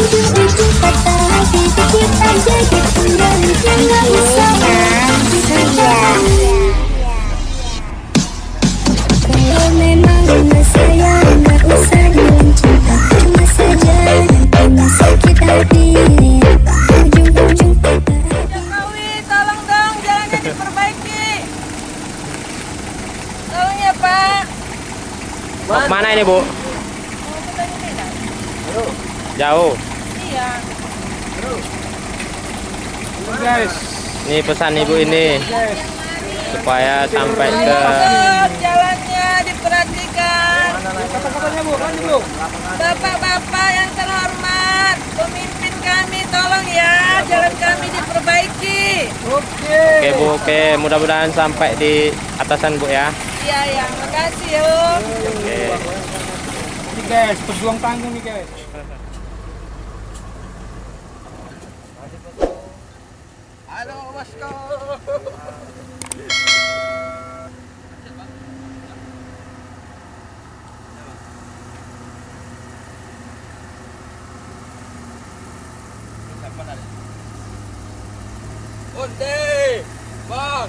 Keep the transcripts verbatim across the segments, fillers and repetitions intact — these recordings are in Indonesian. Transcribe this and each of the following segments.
Mana ini, Bu? Jauh. Iya. Guys, ini pesan Ibu ini supaya sampai ke jalannya diperhatikan. kata-katanya Bu, kan Bu. Bapak-bapak yang terhormat, pemimpin kami tolong ya, jalan kami diperbaiki. Oke. Oke Bu, oke, mudah-mudahan sampai di atasan Bu ya. Iya, ya, makasih yuk. Oke. Ini guys, pejuang tanggung nih guys. Halo Bosku. Onde, Bang.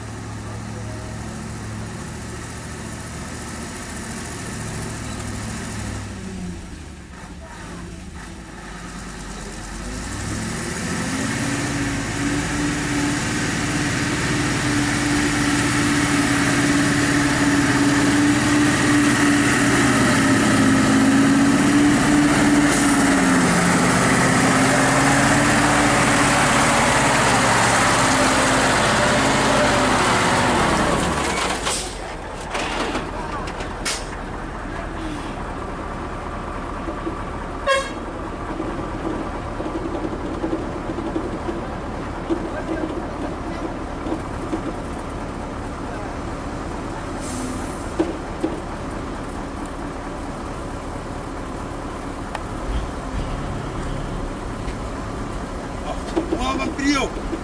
Muhammad Trio.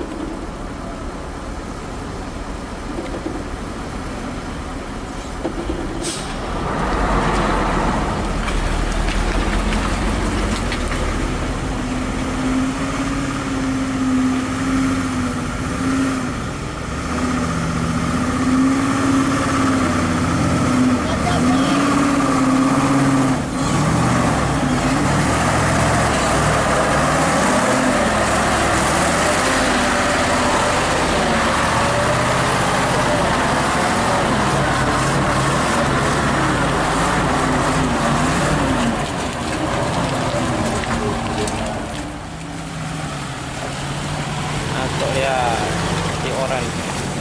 masuk ya di orange.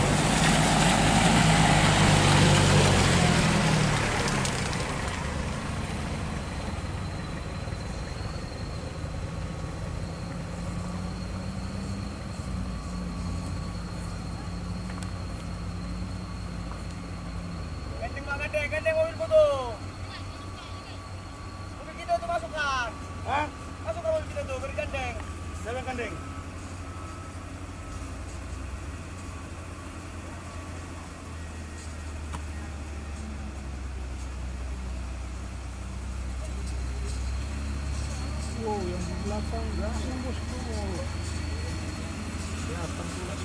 Gandeng, gandeng mobil foto. Mobil kita tuh masukkan. Hah? Masukkan mobil kita tuh, beri gandeng. Siapa yang gandeng? Wow, yang di belakang gasnya bosku. Kelihatan pula.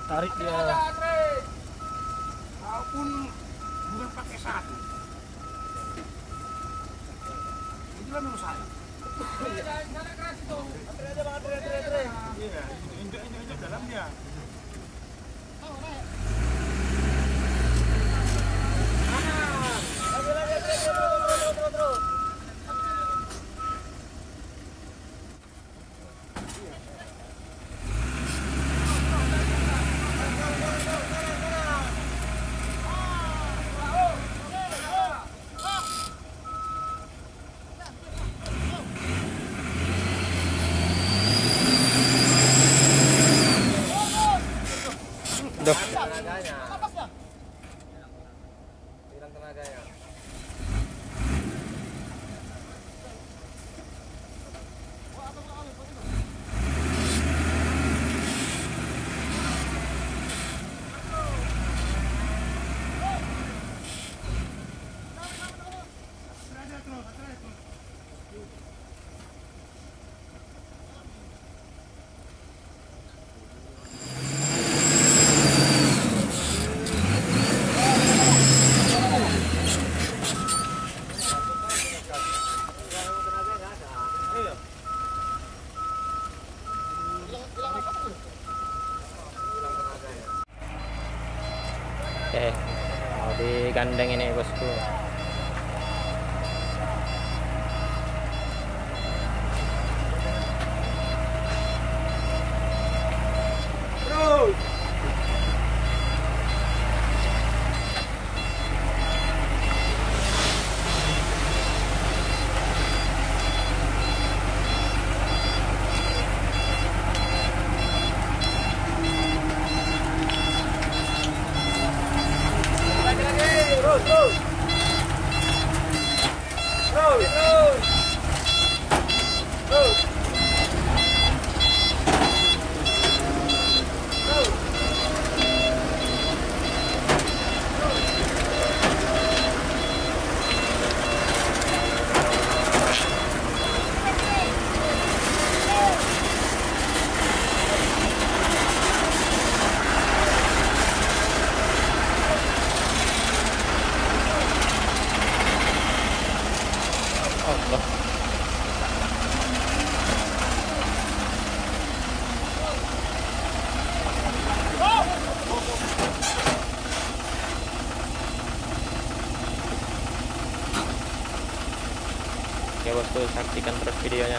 tarik dia. Walaupun bukan pakai satu. Itulah menurut saya. Antre aja bang, antre, antre, antre. Iya, injek injek injek dalamnya. Lagi, lagi, antre, antre, terus, terus, terus, terus. Duh. Tenaganya. Hilang tenaganya. Oke, mau digandeng ini bosku. Terus. Lagi, lagi. Terus, terus. Terus, terus. Terus. Terus. Allah. Oke bosku, saksikan terus videonya.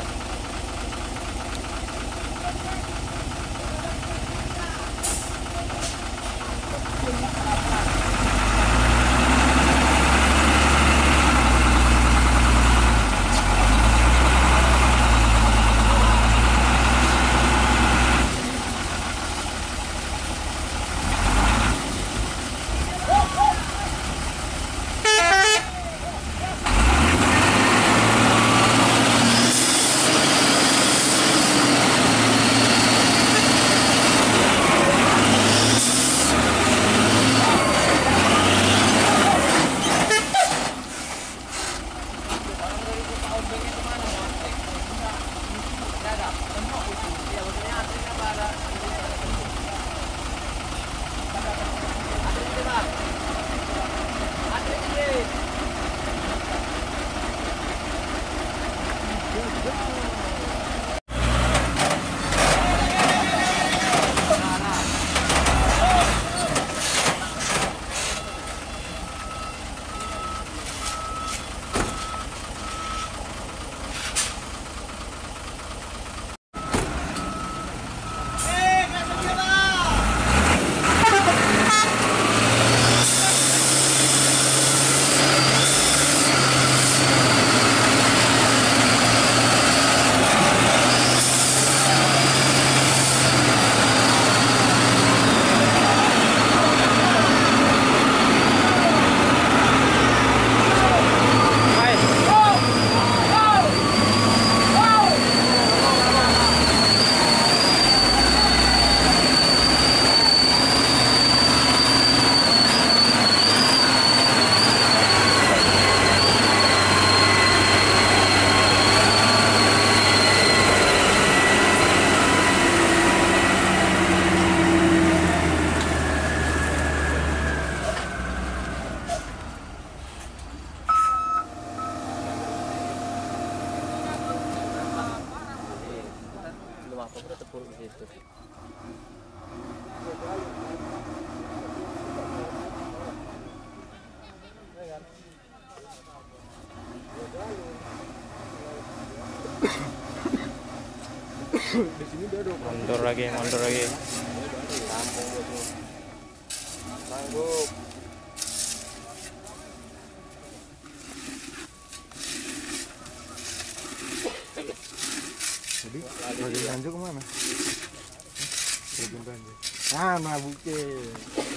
Kobra tepur di situ. Di sini dia ada Mundur lagi, mundur lagi. kampung bosku. Sanggup. Jadi bagian ganjil kemana? Bagian ganjil. Ah, nabuke.